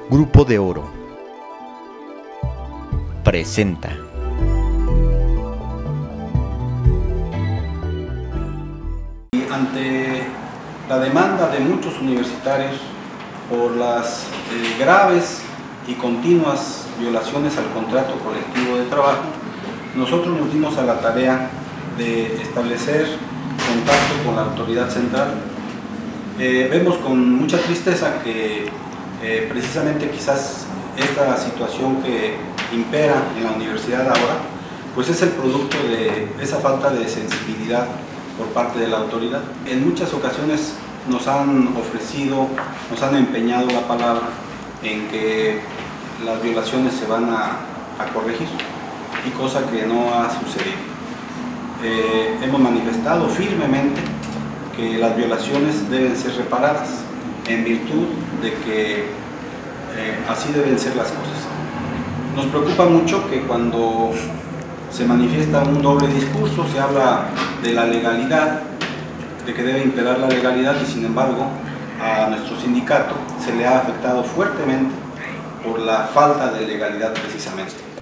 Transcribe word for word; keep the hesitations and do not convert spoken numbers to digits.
Grupo de Oro presenta. Ante la demanda de muchos universitarios por las eh, graves y continuas violaciones al contrato colectivo de trabajo, nosotros nos dimos a la tarea de establecer contacto con la autoridad central. Eh, vemos con mucha tristeza que eh, precisamente quizás esta situación que impera en la universidad ahora, pues es el producto de esa falta de sensibilidad por parte de la autoridad. En muchas ocasiones nos han ofrecido, nos han empeñado la palabra en que las violaciones se van a, a corregir, y cosa que no ha sucedido. Eh, hemos manifestado firmemente que las violaciones deben ser reparadas en virtud de que eh, así deben ser las cosas. Nos preocupa mucho que cuando se manifiesta un doble discurso, se habla de la legalidad, de que debe imperar la legalidad, y sin embargo a nuestro sindicato se le ha afectado fuertemente por la falta de legalidad precisamente.